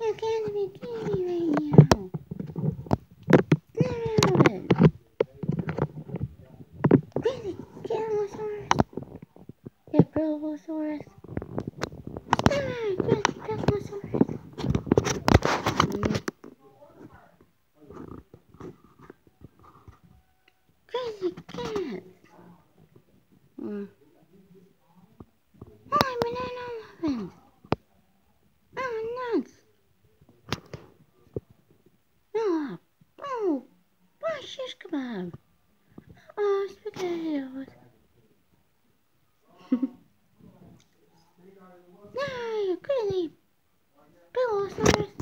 You can't be kidding me right now. Snap it. Crazy Gilmosaurus. Yeah, Brillosaurus. Snap it, Crazy Gilmosaurus. Crazy cat. Oh, banana muffins. Oh, nuts. Oh, shish kebab. Oh, spaghettios. No, you crazy Brillosaurus.